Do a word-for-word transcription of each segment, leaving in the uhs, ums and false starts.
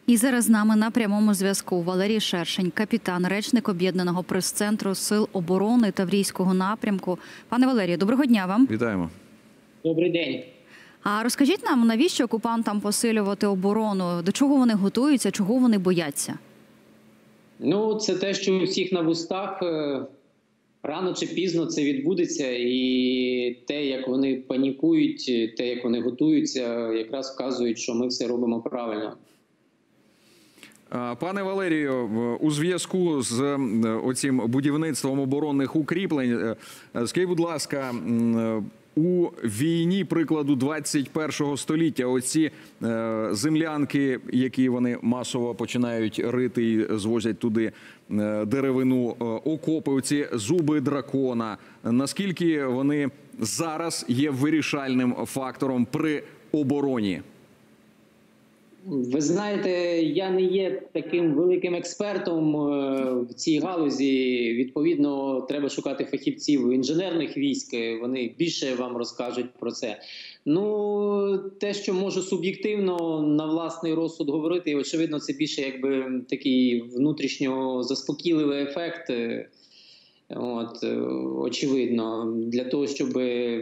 І зараз з нами на прямому зв'язку Валерій Шершень, капітан, речник Об'єднаного прес-центру Сил оборони Таврійського напрямку. Пане Валерію, доброго дня вам. Вітаємо. Добрий день. А розкажіть нам, навіщо окупантам посилювати оборону? До чого вони готуються, чого вони бояться? Ну, це те, що у всіх на вустах. Рано чи пізно це відбудеться. І те, як вони панікують, те, як вони готуються, якраз вказують, що ми все робимо правильно. Пане Валерію, у зв'язку з оцим будівництвом оборонних укріплень, скажіть, будь ласка, у війні прикладу двадцять першого століття оці землянки, які вони масово починають рити і звозять туди деревину, окопи, оці зуби дракона, наскільки вони зараз є вирішальним фактором при обороні? Ви знаєте, я не є таким великим експертом в цій галузі. Відповідно, треба шукати фахівців інженерних військ, вони більше вам розкажуть про це. Ну, те, що можу суб'єктивно на власний розсуд говорити, очевидно, це більше якби такий внутрішньо заспокійливий ефект. От, очевидно, для того, щоб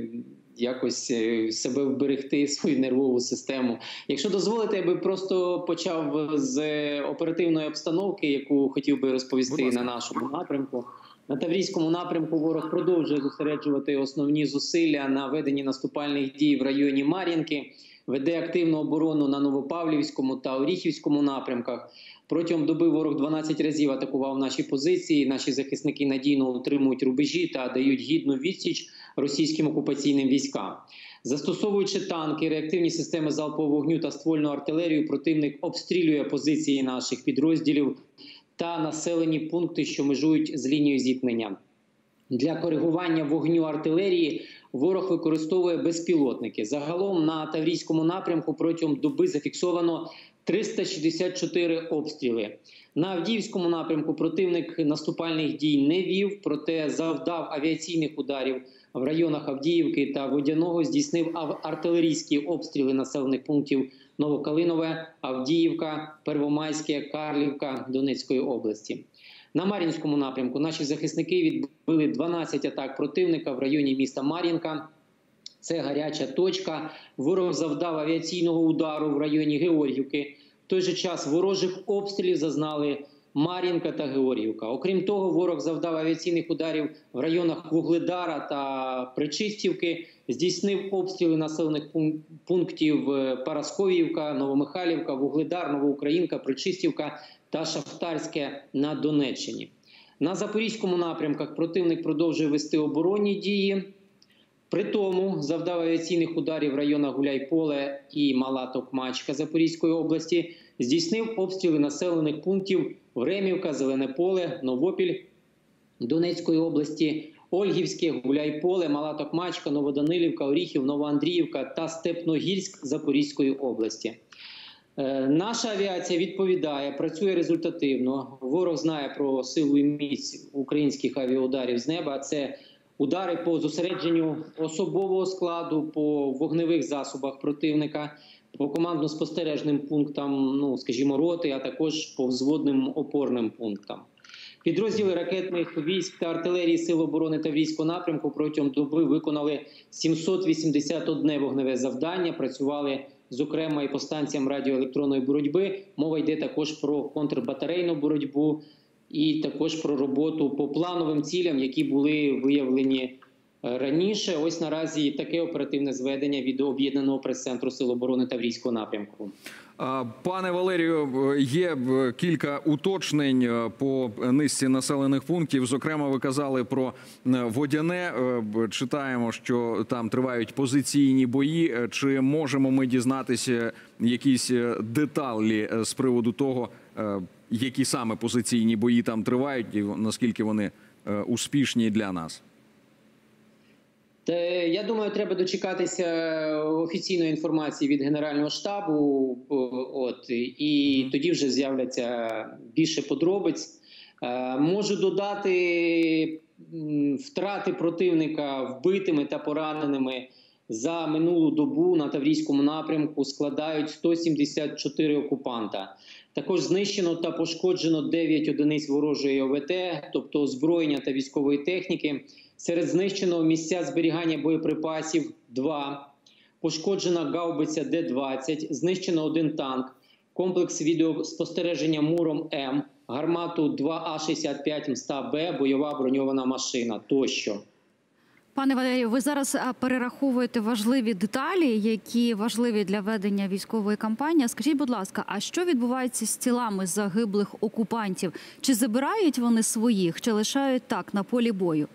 якось себе вберегти, свою нервову систему. Якщо дозволите, я би просто почав з оперативної обстановки, яку хотів би розповісти на нашому напрямку. На Таврійському напрямку ворог продовжує зосереджувати основні зусилля на веденні наступальних дій в районі Мар'їнки, веде активну оборону на Новопавлівському та Оріхівському напрямках. Протягом доби ворог дванадцять разів атакував наші позиції, наші захисники надійно утримують рубежі та дають гідну відсіч російським окупаційним військам. Застосовуючи танки, реактивні системи залпового вогню та ствольну артилерію, противник обстрілює позиції наших підрозділів та населені пункти, що межують з лінією зіткнення. Для коригування вогню артилерії ворог використовує безпілотники. Загалом на Таврійському напрямку протягом доби зафіксовано триста шістдесят чотири обстріли. На Авдіївському напрямку противник наступальних дій не вів, проте завдав авіаційних ударів в районах Авдіївки та Водяного, здійснив артилерійські обстріли населених пунктів Новокалинове, Авдіївка, Первомайське, Карлівка Донецької області. На Мар'їнському напрямку наші захисники відбили дванадцять атак противника в районі міста Мар'їнка. Це гаряча точка. Ворог завдав авіаційного удару в районі Георгіївки. В той же час ворожих обстрілів зазнали Мар'їнка та Георгіївка. Окрім того, ворог завдав авіаційних ударів в районах Вугледара та Причистівки, здійснив обстріли населених пунктів Парасковіївка, Новомихайлівка, Вугледар, Новоукраїнка, Причистівка та Шахтарське на Донеччині. На Запорізькому напрямках противник продовжує вести оборонні дії. При тому завдав авіаційних ударів в районах Гуляйполе і Мала Токмачка Запорізької області, здійснив обстріли населених пунктів Времівка, Зелене Поле, Новопіль Донецької області, Ольгівське, Гуляйполе, Мала Токмачка, Новоданилівка, Оріхів, Новоандріївка та Степногірськ Запорізької області. Наша авіація відповідає, працює результативно. Ворог знає про силу і міць українських авіаударів з неба. Це удари по зосередженню особового складу, по вогневих засобах противника, по командно-спостережним пунктам, ну, скажімо, роти, а також по взводним опорним пунктам. Підрозділи ракетних військ та артилерії Сил оборони Таврійського напрямку протягом доби виконали сімсот вісімдесят одне вогневе завдання, працювали зокрема і по станціям радіоелектронної боротьби. Мова йде також про контрбатарейну боротьбу і також про роботу по плановим цілям, які були виявлені раніше. Ось наразі таке оперативне зведення від Об'єднаного прес-центру Сил оборони Таврійського напрямку. Пане Валерію, є кілька уточнень по низці населених пунктів. Зокрема, ви казали про Водяне. Читаємо, що там тривають позиційні бої. Чи можемо ми дізнатися якісь деталі з приводу того, які саме позиційні бої там тривають і наскільки вони успішні для нас? Я думаю, треба дочекатися офіційної інформації від Генерального штабу, от, і тоді вже з'являться більше подробиць. Можу додати втрати противника вбитими та пораненими за минулу добу на Таврійському напрямку складають сто сімдесят чотири окупанта. Також знищено та пошкоджено дев'ять одиниць ворожої О В Т, тобто озброєння та військової техніки. Серед знищеного місця зберігання боєприпасів – два. Пошкоджена гаубиця Д двадцять, знищено один танк, комплекс відеоспостереження Муром-М, гармату два А шістдесят п'ять М С Т А Б, бойова броньована машина тощо. Пане Валерію, ви зараз перераховуєте важливі деталі, які важливі для ведення військової кампанії. Скажіть, будь ласка, а що відбувається з тілами загиблих окупантів? Чи забирають вони своїх, чи лишають так на полі бою?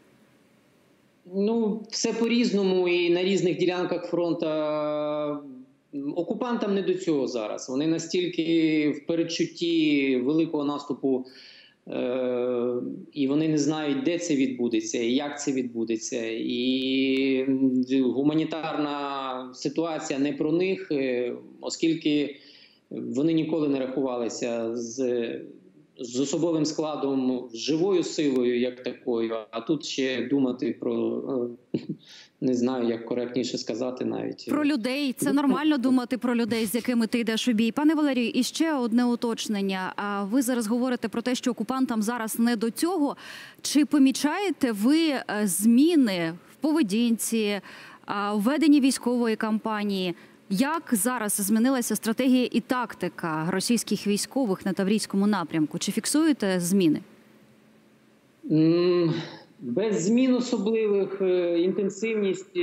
Ну, все по-різному і на різних ділянках фронту. Окупантам не до цього зараз. Вони настільки в передчутті великого наступу, е- і вони не знають, де це відбудеться, і як це відбудеться. І гуманітарна ситуація не про них, оскільки вони ніколи не рахувалися з з особовим складом, живою силою, як такою, а тут ще думати про, не знаю, як коректніше сказати навіть. Про людей. Це нормально думати про людей, з якими ти йдеш у бій. Пане Валерію, і ще одне уточнення. А ви зараз говорите про те, що окупантам зараз не до цього. Чи помічаєте ви зміни в поведінці, в веденні військової кампанії? Як зараз змінилася стратегія і тактика російських військових на Таврійському напрямку? Чи фіксуєте зміни? Без змін особливих. Інтенсивність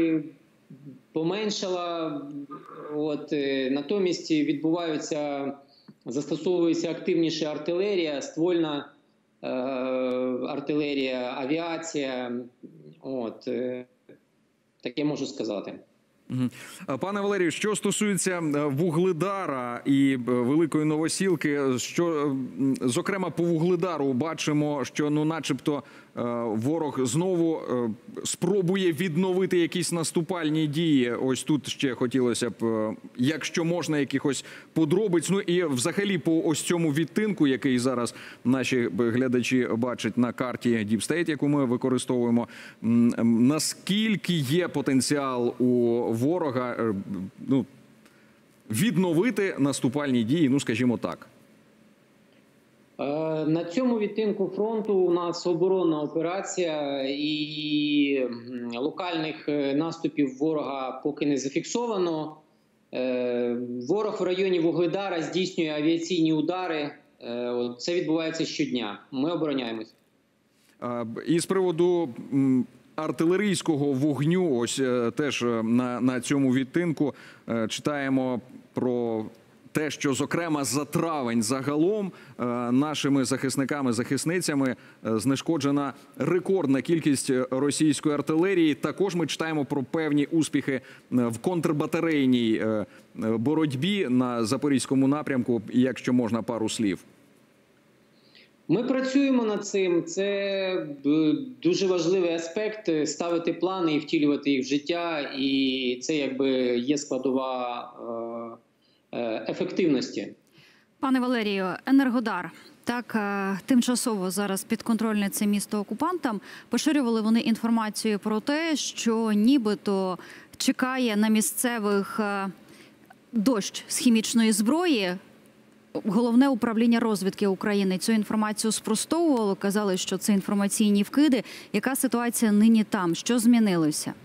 поменшала. От, натомість відбуваються, застосовується активніше артилерія, ствольна е, артилерія, авіація. От, таке можу сказати. Пане Валерію, що стосується Вугледара і Великої Новосілки, що, зокрема, по Вугледару бачимо, що, ну, начебто, ворог знову спробує відновити якісь наступальні дії. Ось тут ще хотілося б, якщо можна, якихось подробиць. Ну і взагалі по ось цьому відтинку, який зараз наші глядачі бачать на карті Deep State, яку ми використовуємо, наскільки є потенціал у ворога, ну, відновити наступальні дії, ну, скажімо так? На цьому відтинку фронту у нас оборонна операція, і локальних наступів ворога поки не зафіксовано. Ворог в районі Вугледара здійснює авіаційні удари. Це відбувається щодня. Ми обороняємось. І з приводу артилерійського вогню, ось теж на, на цьому відтинку читаємо про те, що, зокрема, за травень загалом нашими захисниками-захисницями знешкоджена рекордна кількість російської артилерії. Також ми читаємо про певні успіхи в контрбатарейній боротьбі на Запорізькому напрямку, якщо можна, пару слів. Ми працюємо над цим. Це дуже важливий аспект – ставити плани і втілювати їх в життя. І це, якби, є складова ефективності. Пане Валерію, Енергодар. Так, тимчасово зараз підконтрольне це місто окупантам. Поширювали вони інформацію про те, що нібито чекає на місцевих дощ з хімічної зброї. Головне управління розвідки України цю інформацію спростовувало, казали, що це інформаційні вкиди. Яка ситуація нині там? Що змінилося?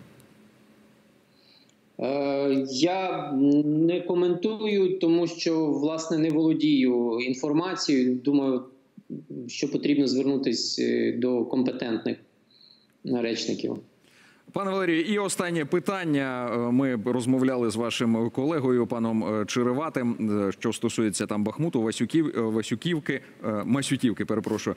Я не коментую, тому що, власне, не володію інформацією. Думаю, що потрібно звернутися до компетентних речників. Пане Валерію, і останнє питання. Ми розмовляли з вашим колегою, паном Череватим, що стосується там Бахмуту, Васюків, Васюківки, Масютівки, перепрошую.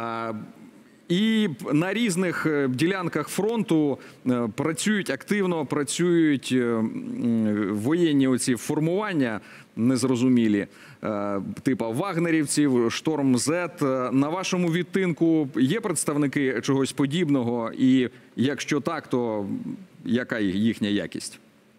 І на різних ділянках фронту працюють активно, працюють воєнні оці формування незрозумілі, типа вагнерівців, Шторм-Зет. На вашому відтинку є представники чогось подібного? І якщо так, то яка їхня якість?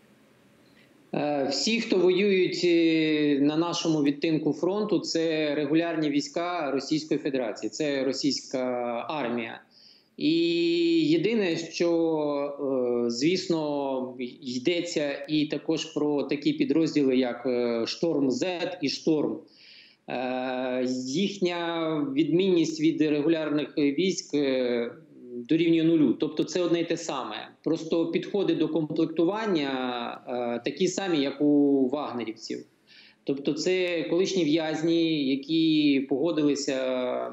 Всі, хто воюють на нашому відтинку фронту, це регулярні війська Російської Федерації, це російська армія. І єдине, що, звісно, йдеться і також про такі підрозділи, як Шторм-Зет і Шторм. їхня відмінність від регулярних військ дорівнює нулю. Тобто це одне й те саме. Просто підходи до комплектування такі самі, як у вагнерівців. Тобто це колишні в'язні, які погодилися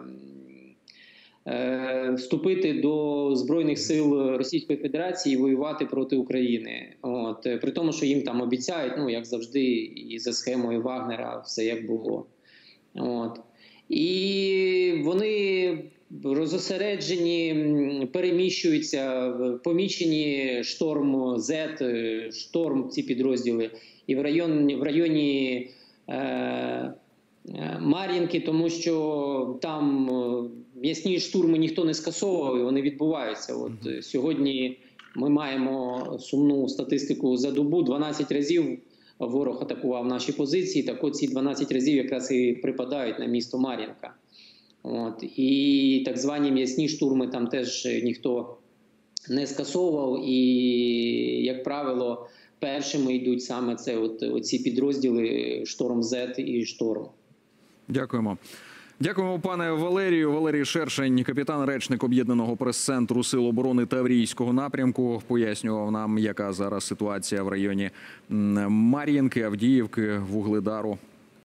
вступити до Збройних сил Російської Федерації і воювати проти України. От. При тому, що їм там обіцяють, ну, як завжди, і за схемою Вагнера все як було. От. І вони розосереджені, переміщуються, помічені Шторм Зет, Шторм, ці підрозділи, і в районі, в районі е, Мар'їнки, тому що там м'ясні штурми ніхто не скасовував, і вони відбуваються. От сьогодні ми маємо сумну статистику за добу. дванадцять разів ворог атакував наші позиції, так от ці дванадцять разів якраз і припадають на місто Мар'їнка. От. І так звані м'ясні штурми там теж ніхто не скасовував, і, як правило, першими йдуть саме це от, оці підрозділи Шторм Зет і Шторм. Дякуємо. Дякуємо, пане Валерію. Валерій Шершень, капітан-речник Об'єднаного прес-центру Сил оборони Таврійського напрямку, пояснював нам, яка зараз ситуація в районі Мар'їнки, Авдіївки, Вугледару.